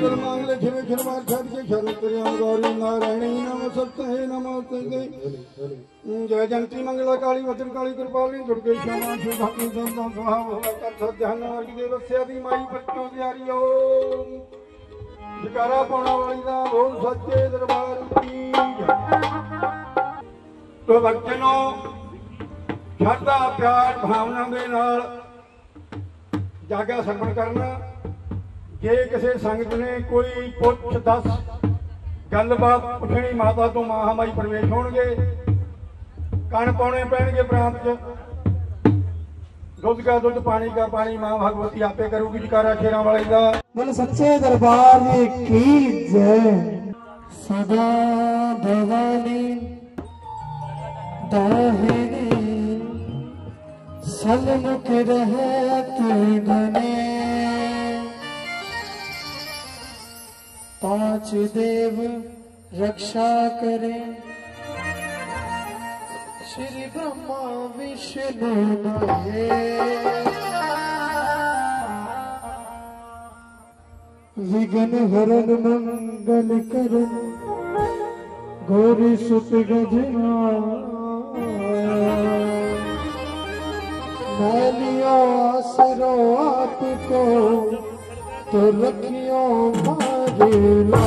मंगल मांगले शिवे खिलवार छाड़ के शरण गौरी नारायणी नमस्ते नमस्ते जय जयंती मंगला काली भद्र काली कृपाली दुर्गे क्षमा शिवभक्ति संता स्वाहा ध्यान वर्ग देवस्यादि माई बच्चों प्यारी ओम जकारा पाना वाली दा बोल सच्चे दरबार की तो बच्चों श्रद्धा प्यार भावना के नाल जागा सरवण करना जे किसी संगत ने कोई पुछ दस गलबात पुछनी माता तो महामाई प्रवेश होणगे कण पाने पैणगे प्रांत च दुध का दुध पानी का पानी मां भगवती आपे करूगी जकारा शेरा वाली दा बोल सच्चे दरबार की जय। सदा भवानी दाहिनी सलमुख रहती बने पांच देव रक्षा करे श्री ब्रह्मा विष्णु महेश विघ्न हरण मंगल करन गौरी सुत गजना मैलियो आसरो आपको तो रखियो मारिला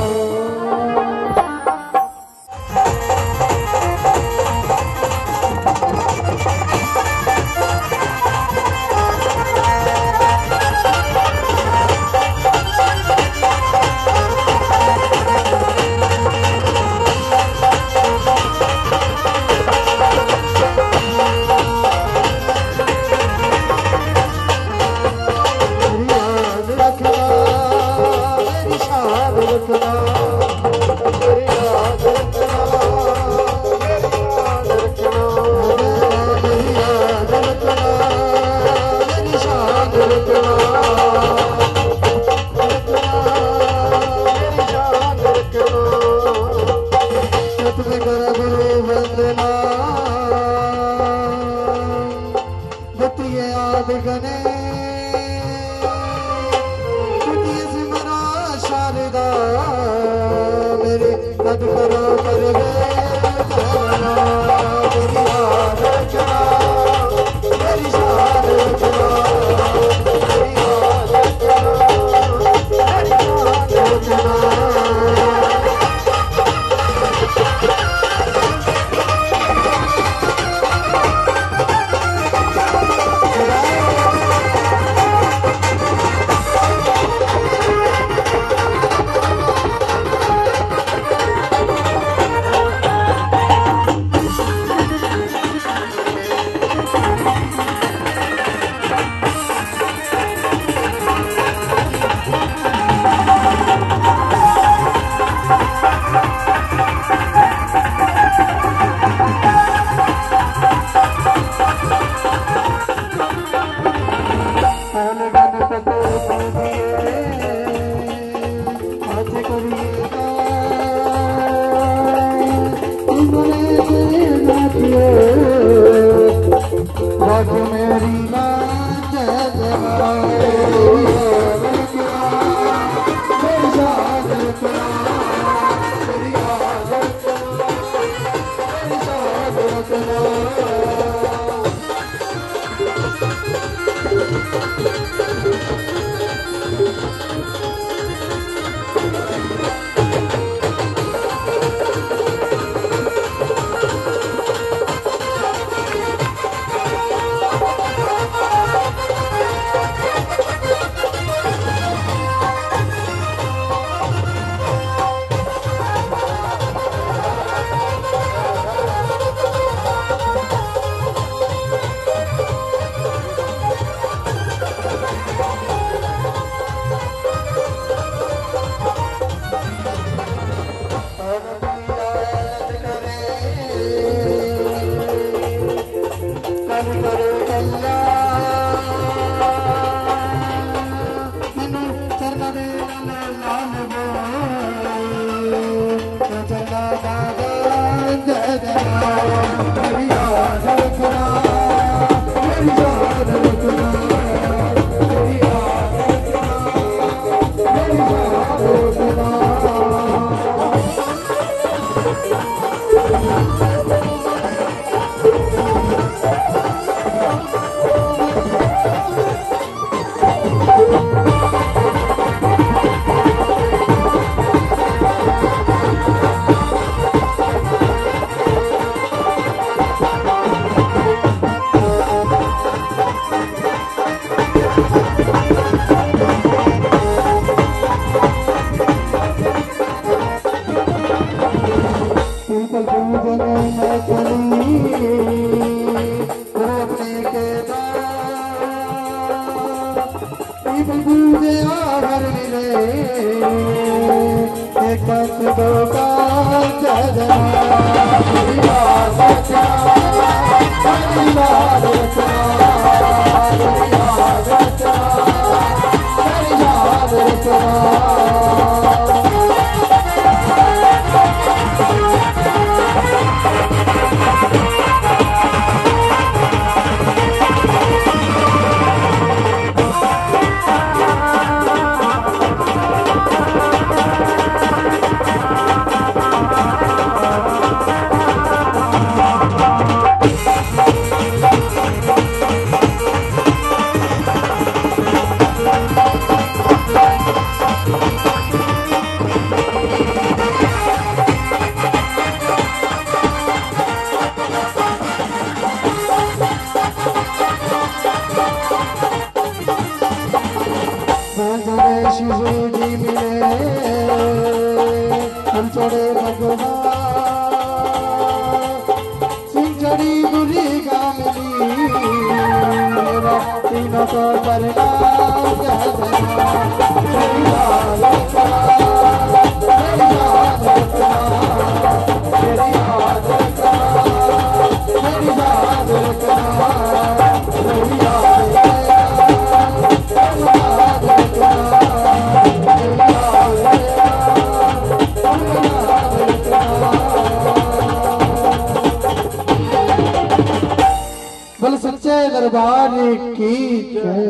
बोल सच्चे दरबार की जय।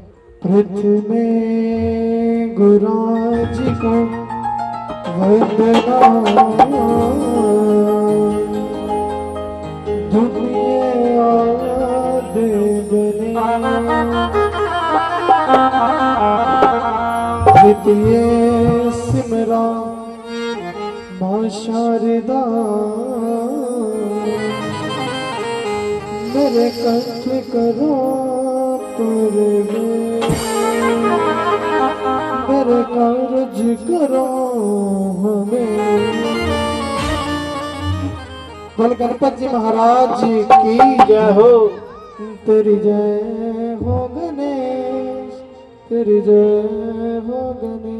पृथ्वी में गुरुराज को वंदना, दुनिया देवनी द्वितीय सिमरा मां शारदा, मेरे कंठ करो मेरे कार्य करो हमें। बोल गणपति जी महाराज की जय हो। तेरी जय हो गणेश, तेरी जय हो गणेश।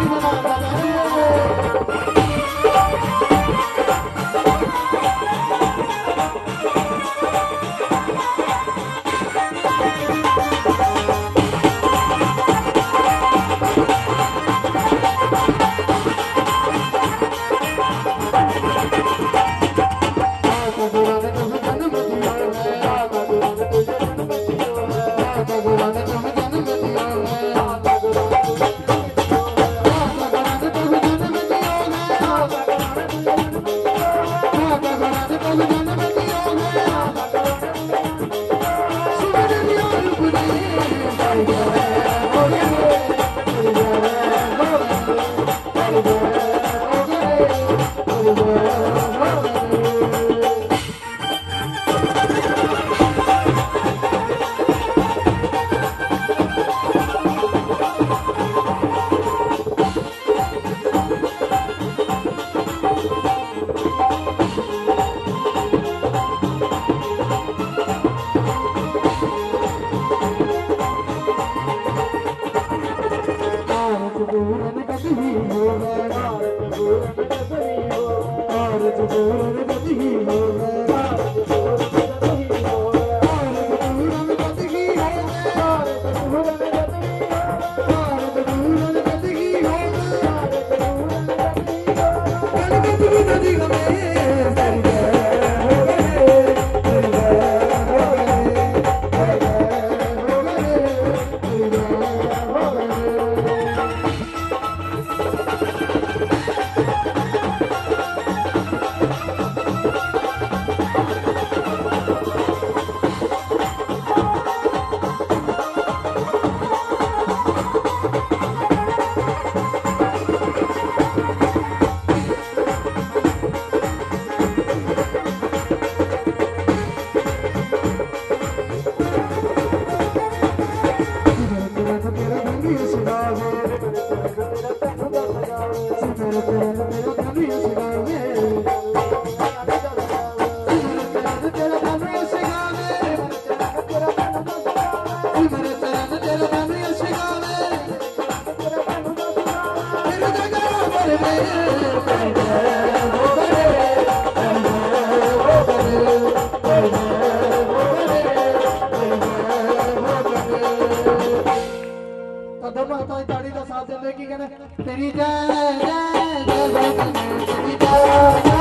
ताड़ी का साथ देते कि कहने तेरी जय जय जय तेरी जय